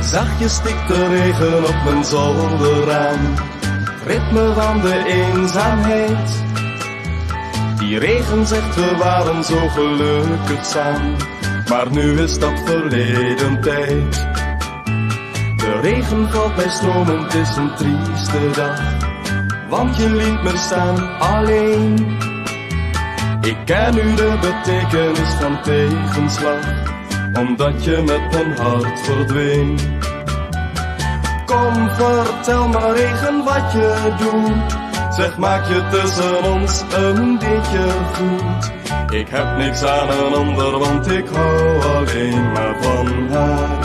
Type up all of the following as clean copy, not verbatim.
Zachtjes stikt de regen op mijn zolderraam, ritme van de eenzaamheid. Die regen zegt we waren zo gelukkig samen, maar nu is dat verleden tijd. De regen valt bij stromen, het is een trieste dag, want je liet me staan alleen. Ik ken nu de betekenis van tegenslag, omdat je met mijn hart verdween. Kom, vertel me regen wat je doet, zeg maak je tussen ons een beetje goed. Ik heb niks aan een ander, want ik hou alleen maar van haar.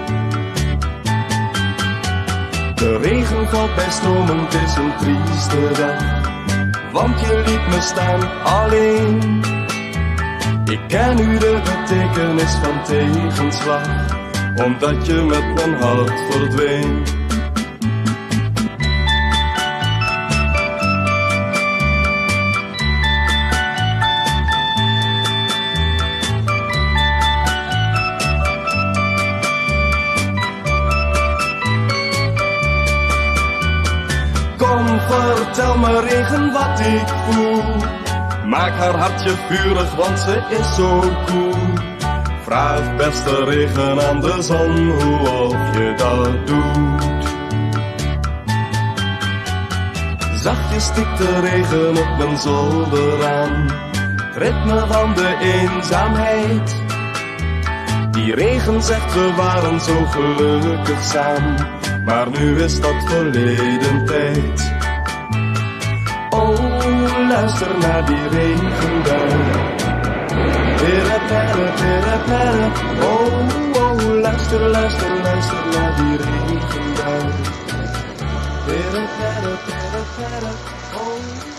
De regen valt bij stromen, het is een trieste dag, want je liet me staan alleen. Ik ken nu de betekenis van tegenslag, omdat je met mijn hart verdween. Kom, vertel me regen wat ik voel, maak haar hartje vurig, want ze is zo cool. Vraag beste regen aan de zon hoe of je dat doet. Zachtjes stikt de regen op mijn zolderraam, het ritme van de eenzaamheid. Die regen zegt we waren zo gelukkig samen, maar nu is dat verleden tijd. Oh, luister naar die regenbui. Pere, pere, pere, pere. Oh, oh, luister, luister, luister naar die regenbui. Pere, pere, pere, pere. Oh.